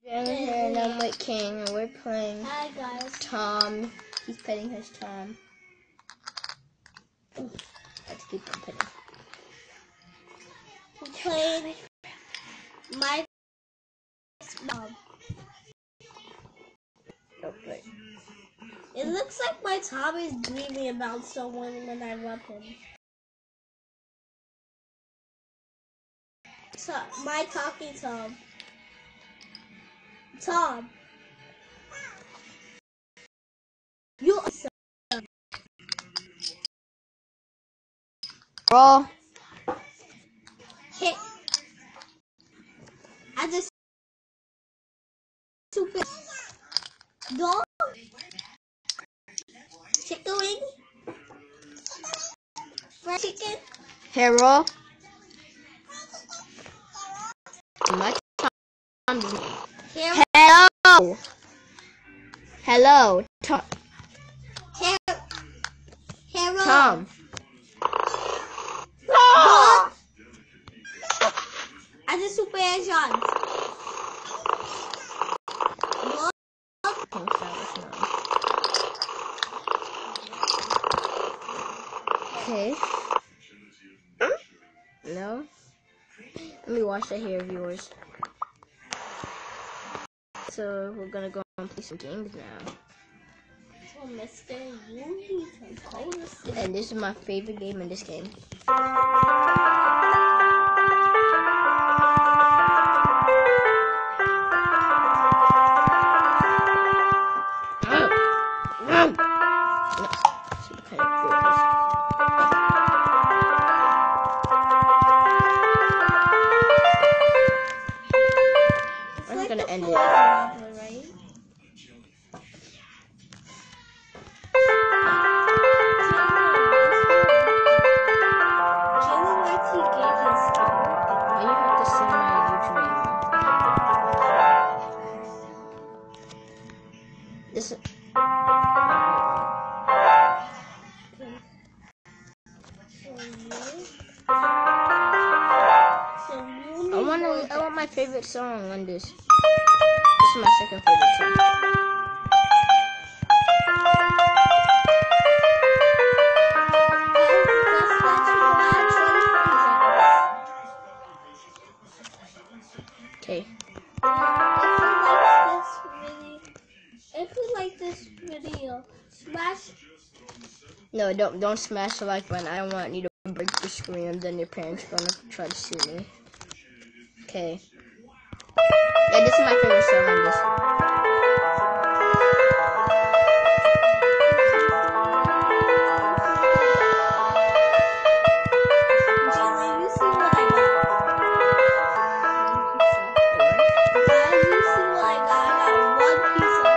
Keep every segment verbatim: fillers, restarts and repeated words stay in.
I'm here and I'm with King and we're playing Hi guys. Tom. He's petting his Tom. Ooh, let's keep him petting. We're playing my mom. Oh, wait. It looks like my Tom is dreaming about someone when I rub him. So, my talking Tom. Tom. You Roll. hit. I just stupid dog. Chicken wing. Fried chicken. Here, roll. My Tom. Here. Hello. Hello, Tom. Here. Here. Tom. Dog. I just super John. Okay. No. Let me watch the hair viewers. So we're gonna go and play some games now. So Mister You need to call us. And this is my favorite game in this game. I'm gonna end it. Right? Jalen likes to get his Why you have to say my YouTube name? This is... I want to, I want my favorite song on this. This is my second favorite song. Okay. If you like this video, smash. No, don't don't smash the like button. I don't want you to break the screen and then your parents are gonna try to sue me. Okay. Yeah, this is my favorite song on this. Jalen, you see what I got? Guys, you see what I got? I got one pizza.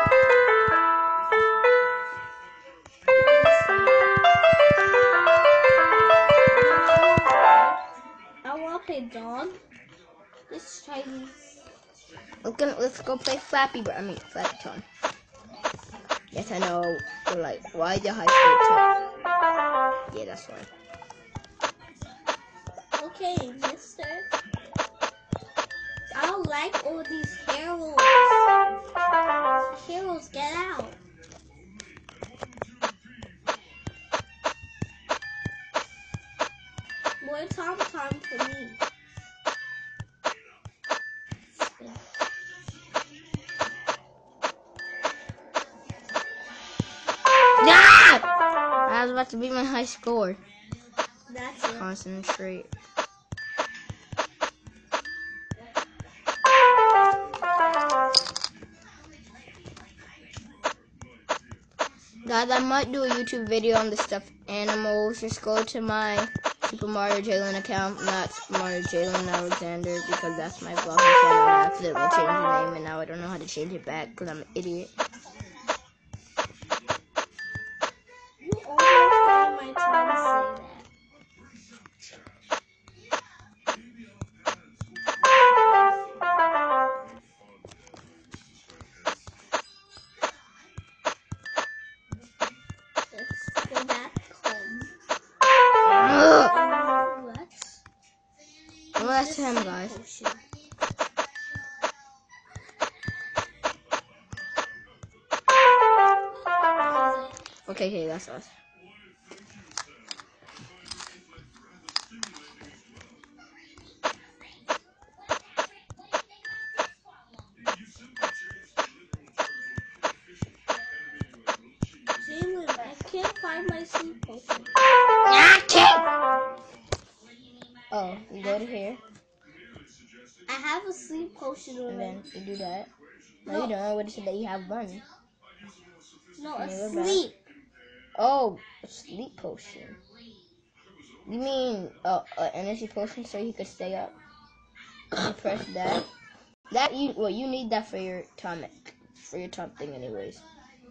I want to play dog. This Chinese. Okay, let's go play Flappy Bird. I mean, Flappy Tom. Yes, I know. You're like, why the high school Tom? Yeah, that's why. Okay, mister. I don't like all these heroes. Heroes, get out. More Tom time for me. Ah! I was about to beat my high score. That's it. Concentrate. Guys, I might do a YouTube video on the stuffed animals. Just go to my Super Mario Jalen account, not Super Mario Jalen Alexander, because that's my vlogging channel. I accidentally changed the name, and now I don't know how to change it back because I'm an idiot. You almost heard my Tom say that. Let's go back home. And let's Well, that's him, guys. potion. Okay, okay, that's us. Jalen, I can't find my sleep potion. I can't. Oh, you go to here, I have a sleep potion and already. then you do that. No, No. you don't. I would have said that you have one. No, Can a you go back? sleep. Oh, a sleep potion. You mean uh, an energy potion so you could stay up? You press that. That you well, you need that for your tonic, for your top thing, anyways.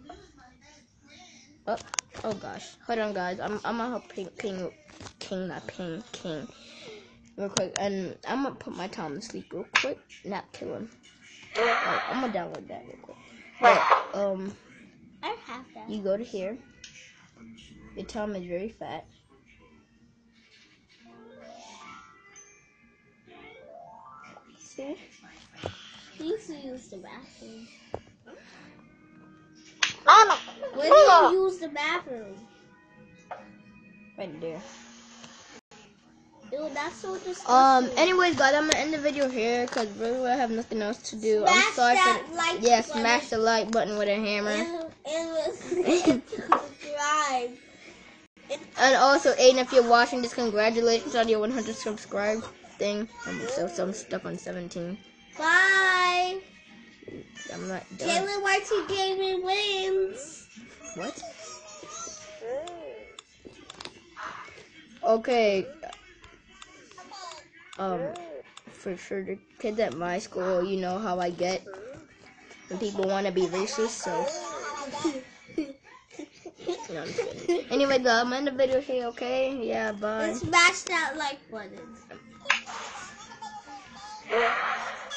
Oh, oh gosh. Hold on, guys. I'm I'm gonna help Ping, King, King, not Ping, King, real quick, and I'm gonna put my Tom to sleep real quick, not kill him. Oh, I'm gonna download that real quick. But um, I have that. you go to here. Your Tom is very fat. See? He needs to use the bathroom. Where do you use the bathroom? Right there. Ew, that's so disgusting. Um. Anyways, guys, I'm gonna end the video here because really I have nothing else to do. Smash I'm sorry that for. like Yeah, button. smash the like button with a hammer. And, and, and subscribe. And also, Aiden, if you're watching this, congratulations on your one hundred subscribe thing. I'm so, so I'm stuck on seventeen. Bye. I'm not done. Jalen Y T Gaming wins. What? Okay. Um, for sure, the kids at my school, you know how I get when people want to be racist, so. No, I'm just kidding. Anyway, guys, I'm in the video here, okay? Yeah, bye. And smash that like button.